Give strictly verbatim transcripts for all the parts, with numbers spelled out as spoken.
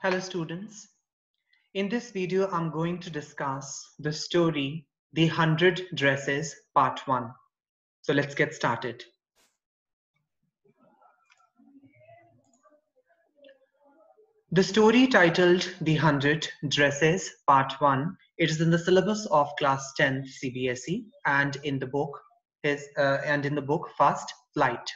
Hello students. In this video, I'm going to discuss the story, The Hundred Dresses, Part one. So let's get started. The story titled The Hundred Dresses, Part one, it is in the syllabus of class tenth C B S E and in the book is uh, and in the book First Flight.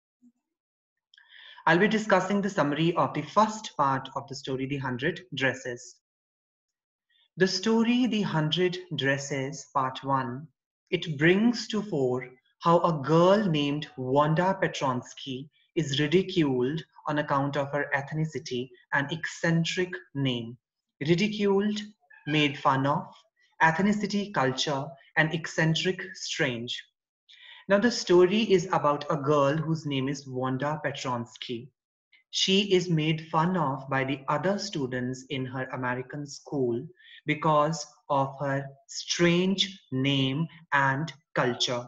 I'll be discussing the summary of the first part of the story, The Hundred Dresses. The story The Hundred Dresses, Part one, it brings to fore how a girl named Wanda Petronsky is ridiculed on account of her ethnicity and eccentric name. Ridiculed, made fun of, ethnicity, culture, and eccentric, strange. Now the story is about a girl whose name is Wanda Petronsky. She is made fun of by the other students in her American school because of her strange name and culture.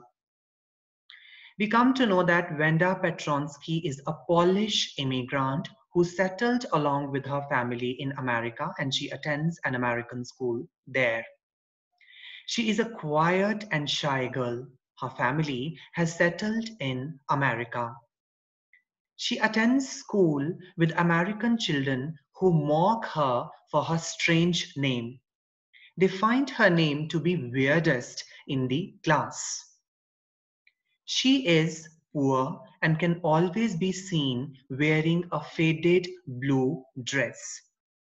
We come to know that Wanda Petronsky is a Polish immigrant who settled along with her family in America, and she attends an American school there. She is a quiet and shy girl. Her family has settled in America. She attends school with American children who mock her for her strange name. They find her name to be weirdest in the class. She is poor and can always be seen wearing a faded blue dress.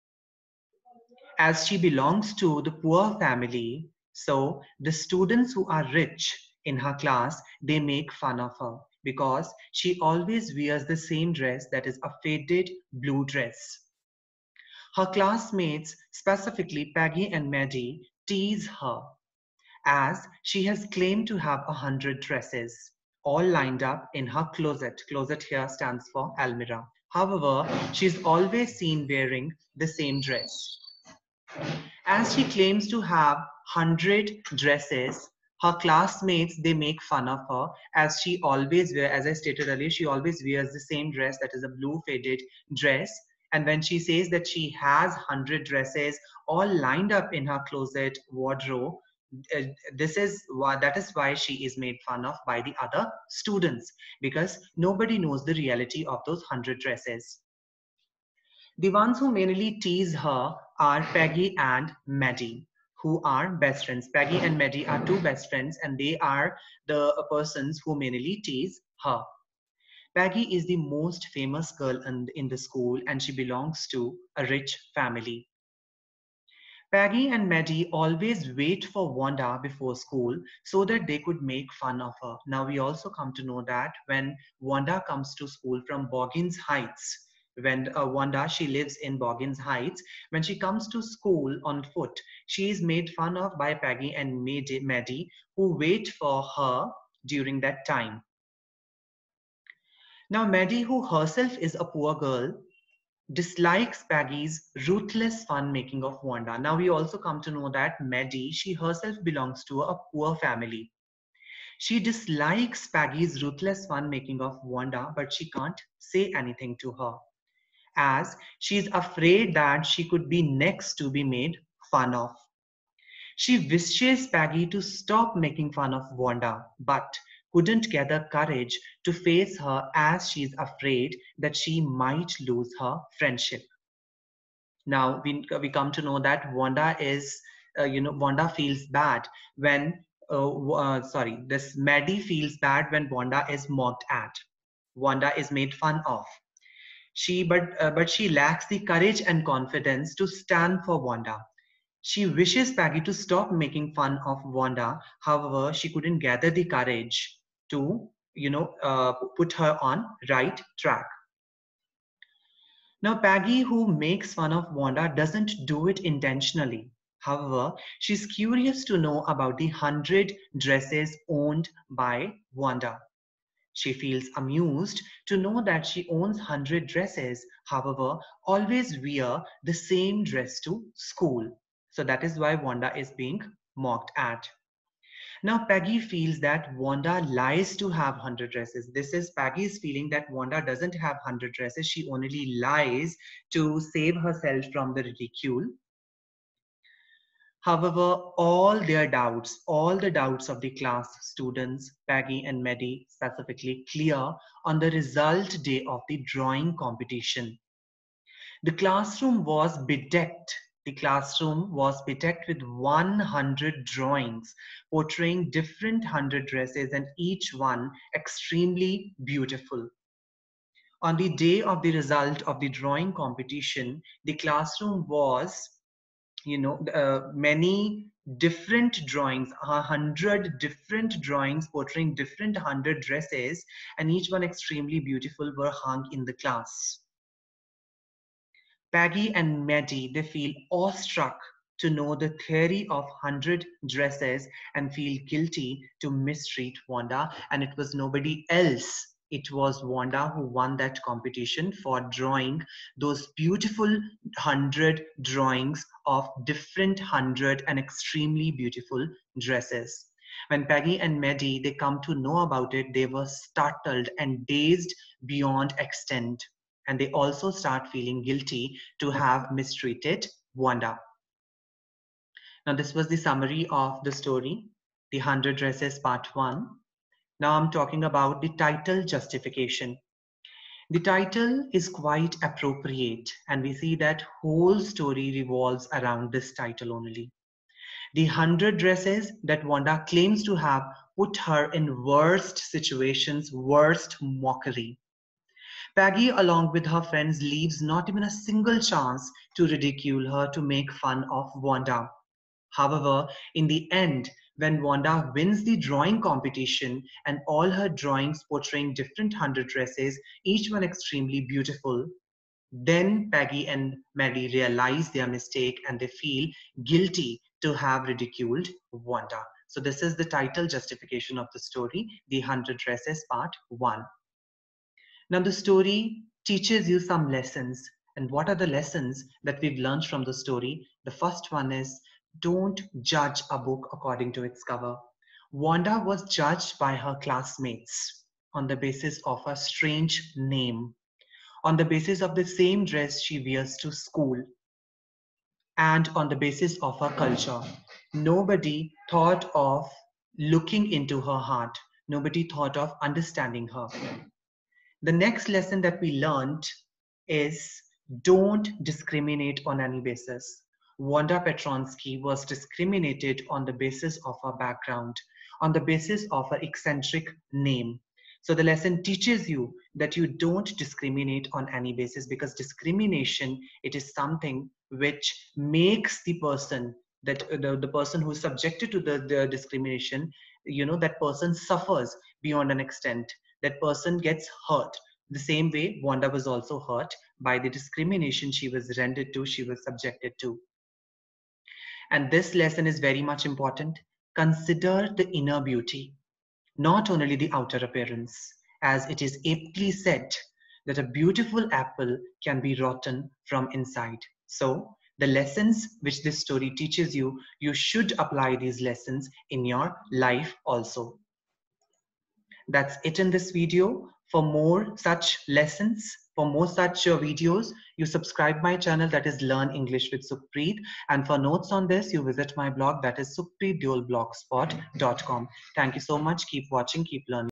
As she belongs to the poor family, so the students who are rich in her class, they make fun of her because she always wears the same dress, that is a faded blue dress. Her classmates, specifically Peggy and Maddie, tease her as she has claimed to have a hundred dresses, all lined up in her closet. Closet here stands for almirah. However, she is always seen wearing the same dress. As she claims to have one hundred dresses, her classmates, they make fun of her as she always wears, as I stated earlier, she always wears the same dress, that is a blue faded dress. And when she says that she has one hundred dresses all lined up in her closet wardrobe, uh, this is why, that is why she is made fun of by the other students, because nobody knows the reality of those one hundred dresses. The ones who mainly tease her are Peggy and Maddie, who are best friends. Peggy and Maddie are two best friends, and they are the persons who mainly tease her. Peggy is the most famous girl in, in the school, and she belongs to a rich family. Peggy and Maddie always wait for Wanda before school so that they could make fun of her. Now we also come to know that when Wanda comes to school from Boggins Heights, when uh, Wanda, she lives in Boggins Heights, when she comes to school on foot, she is made fun of by Peggy and Maddie, who wait for her during that time. Now Maddie, who herself is a poor girl, dislikes Peggy's ruthless fun making of Wanda. Now we also come to know that Maddie, she herself belongs to a poor family. She dislikes Peggy's ruthless fun making of Wanda, but she can't say anything to her, as she is afraid that she could be next to be made fun of. She wishes Peggy to stop making fun of Wanda, but couldn't gather courage to face her as she is afraid that she might lose her friendship. Now we, we come to know that Wanda is, uh, you know, Wanda feels bad when, uh, uh, sorry, this Maddie feels bad when Wanda is mocked at. Wanda is made fun of. She, but, uh, but she lacks the courage and confidence to stand for Wanda. She wishes Peggy to stop making fun of Wanda. However, she couldn't gather the courage to, you know, uh, put her on right track. Now, Peggy, who makes fun of Wanda, doesn't do it intentionally. However, she's curious to know about the hundred dresses owned by Wanda. She feels amused to know that she owns one hundred dresses, however, always wear the same dress to school. So that is why Wanda is being mocked at. Now Peggy feels that Wanda lies to have one hundred dresses. This is Peggy's feeling that Wanda doesn't have one hundred dresses. She only lies to save herself from the ridicule. However, all their doubts, all the doubts of the class students, Peggy and Maddie specifically, clear on the result day of the drawing competition. The classroom was bedecked. The classroom was bedecked with one hundred drawings portraying different one hundred dresses and each one extremely beautiful. On the day of the result of the drawing competition, the classroom was, you know, uh, many different drawings, a hundred different drawings portraying different hundred dresses, and each one extremely beautiful, were hung in the class. Peggy and Maddie, they feel awestruck to know the theory of one hundred dresses and feel guilty to mistreat Wanda, and it was nobody else. It was Wanda who won that competition for drawing those beautiful one hundred drawings of different one hundred and extremely beautiful dresses. When Peggy and Maddie, they come to know about it, they were startled and dazed beyond extent. And they also start feeling guilty to have mistreated Wanda. Now, this was the summary of the story, The one hundred Dresses Part one. Now I'm talking about the title justification. The title is quite appropriate, and we see that whole story revolves around this title only. The one hundred dresses that Wanda claims to have put her in worst situations, worst mockery. Peggy, along with her friends, leaves not even a single chance to ridicule her, to make fun of Wanda. However, in the end, when Wanda wins the drawing competition and all her drawings portraying different one hundred dresses, each one extremely beautiful, then Peggy and Maddie realize their mistake and they feel guilty to have ridiculed Wanda. So this is the title justification of the story, The one hundred Dresses Part one. Now the story teaches you some lessons. And what are the lessons that we've learned from the story? The first one is, don't judge a book according to its cover. Wanda was judged by her classmates on the basis of a strange name, on the basis of the same dress she wears to school, and on the basis of her culture. Nobody thought of looking into her heart. Nobody thought of understanding her. The next lesson that we learned is, don't discriminate on any basis. Wanda Petronsky was discriminated on the basis of her background, on the basis of her eccentric name. So the lesson teaches you that you don't discriminate on any basis, because discrimination, it is something which makes the person, that the, the person who is subjected to the, the discrimination, you know, that person suffers beyond an extent. That person gets hurt. The same way Wanda was also hurt by the discrimination she was rendered to, she was subjected to. And this lesson is very much important. Consider the inner beauty, not only the outer appearance, as it is aptly said that a beautiful apple can be rotten from inside. So the lessons which this story teaches you, you should apply these lessons in your life also. That's it in this video. For more such lessons, for more such uh, videos, you subscribe my channel, that is Learn English with Sukhpreet. And for notes on this, you visit my blog, that is sukhpreet dual blogspot dot com. Thank you so much. Keep watching, keep learning.